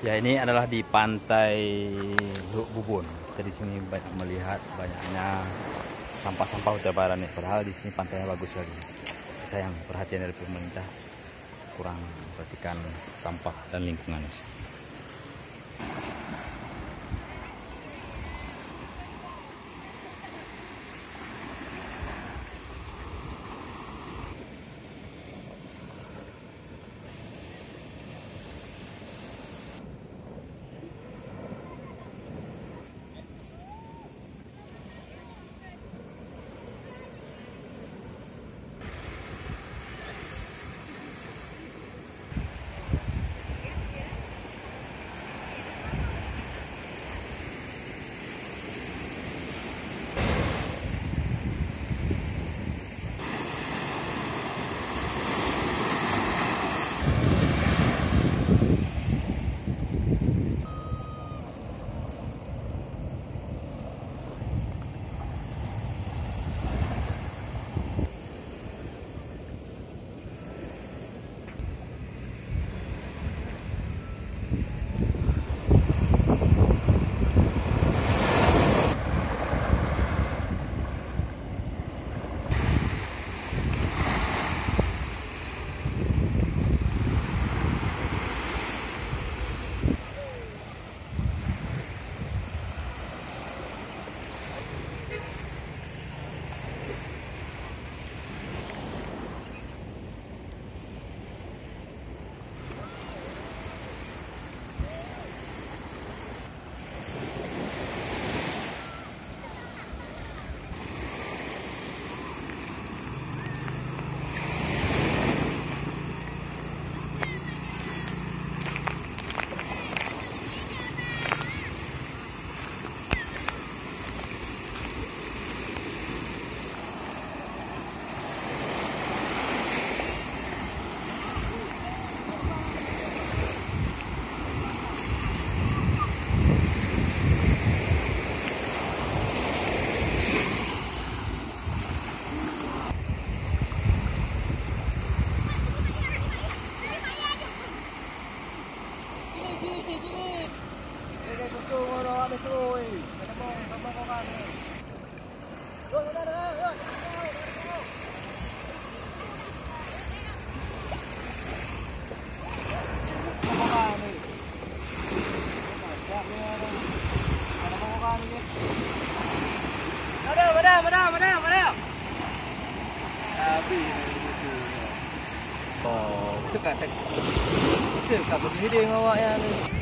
Ya, ini adalah di pantai Lhoek Bubon. Kita di sini banyak melihat banyaknya sampah-sampah utara nih. Padahal di sini pantainya bagus lagi. Sayang perhatian dari pemerintah kurang perhatikan sampah dan lingkungan. Oh, dekat begini dia dengan awak yang ni.